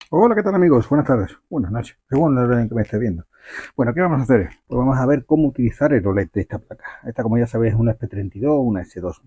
Hola, ¿qué tal amigos? Buenas tardes, buenas noches, según la hora en que me esté viendo. Bueno, ¿qué vamos a hacer? Pues vamos a ver cómo utilizar el OLED de esta placa. Esta, como ya sabéis, es una SP32, una S2.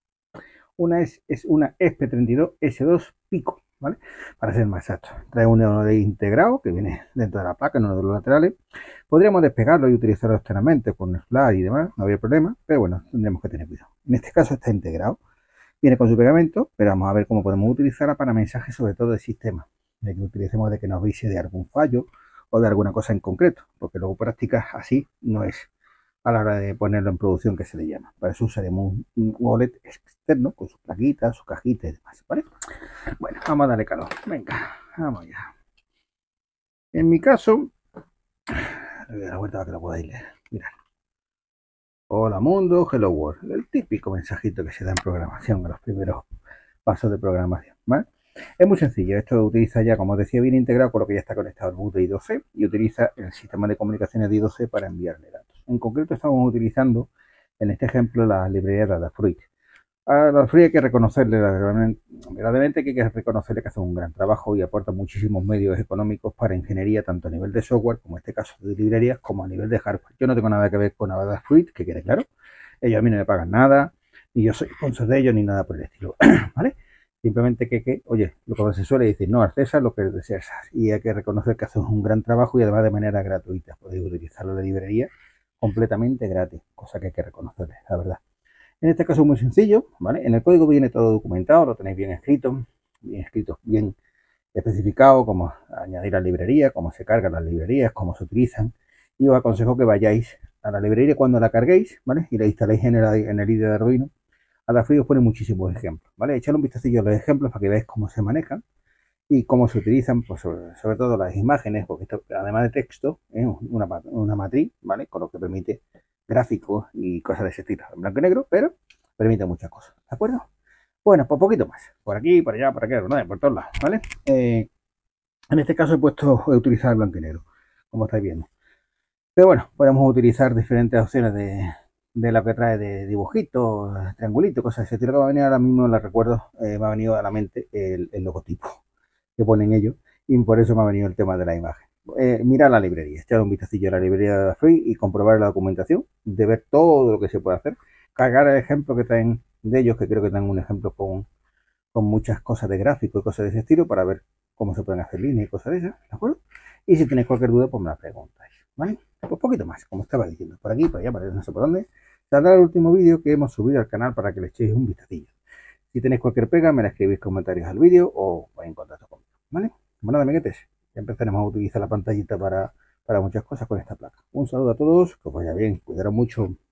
Es una SP32 S2 Pico, ¿vale? Para ser más exacto. Trae un OLED integrado que viene dentro de la placa, en uno de los laterales. Podríamos despegarlo y utilizarlo externamente con el flash y demás, no habría problema, pero bueno, tendremos que tener cuidado. En este caso está integrado. Viene con su pegamento, pero vamos a ver cómo podemos utilizarla para mensajes, sobre todo de sistema, de que utilicemos de que nos avise de algún fallo o de alguna cosa en concreto, porque luego prácticas así no es a la hora de ponerlo en producción que se le llama. Para eso usaremos un OLED externo con sus plaquitas, su cajita y demás, ¿vale? Bueno, vamos a darle calor. Venga, vamos ya. En mi caso, le doy la vuelta para que lo podáis leer. Mirad. Hola mundo, hello world. El típico mensajito que se da en programación, en los primeros pasos de programación, ¿vale? Es muy sencillo, esto utiliza ya, como os decía, bien integrado con lo que ya está conectado al boot de I2C y utiliza el sistema de comunicaciones de I2C para enviarle datos. En concreto estamos utilizando, en este ejemplo, la librería de Adafruit. A Adafruit hay que reconocerle, verdaderamente que hay que reconocerle que hace un gran trabajo y aporta muchísimos medios económicos para ingeniería, tanto a nivel de software, como en este caso de librerías, como a nivel de hardware. Yo no tengo nada que ver con Adafruit, que quede claro. Ellos a mí no me pagan nada, ni yo soy sponsor de ellos, ni nada por el estilo, ¿vale? Simplemente oye, lo que se suele decir, no al César lo que es de César. Y hay que reconocer que hacen un gran trabajo y además de manera gratuita. Podéis utilizar la librería completamente gratis, cosa que hay que reconocerles, la verdad. En este caso es muy sencillo, ¿vale? En el código viene todo documentado, lo tenéis bien escrito, bien especificado, cómo añadir la librería, cómo se cargan las librerías, cómo se utilizan. Y os aconsejo que vayáis a la librería cuando la carguéis, ¿vale? Y la instaléis en el IDE de Arduino. Adafruit os pone muchísimos ejemplos, ¿vale? Echad un vistacillo a los ejemplos para que veáis cómo se manejan y cómo se utilizan, pues sobre todo las imágenes, porque esto, además de texto, es una matriz, ¿vale? Con lo que permite gráficos y cosas de ese estilo, en blanco y negro, pero permite muchas cosas, ¿de acuerdo? Bueno, pues poquito más, por aquí, por allá, por aquí, por todos lados, ¿vale? En este caso he utilizado el blanco y negro, como estáis viendo. Pero bueno, podemos utilizar diferentes opciones de la que trae de dibujitos, triangulitos, cosas de ese estilo que va a venir ahora mismo, no la recuerdo, me ha venido a la mente el logotipo que ponen ellos y por eso me ha venido el tema de la imagen. Mirar la librería, echar un vistacillo a la librería de Free y comprobar la documentación, de ver todo lo que se puede hacer, cargar el ejemplo que traen de ellos, que creo que traen un ejemplo con muchas cosas de gráfico y cosas de ese estilo para ver cómo se pueden hacer líneas y cosas de esas, ¿de acuerdo? Y si tenéis cualquier duda, pues me la preguntáis, ¿vale? Pues poquito más, como estaba diciendo, por aquí, por allá, por allá, no sé por dónde, saldrá el último vídeo que hemos subido al canal para que le echéis un vistacillo. Si tenéis cualquier pega, me la escribís comentarios al vídeo o vais en contacto conmigo, ¿vale? Bueno, nada, amiguetes, ya empezaremos a utilizar la pantallita para muchas cosas con esta placa. Un saludo a todos, que os vaya bien, cuidaros mucho.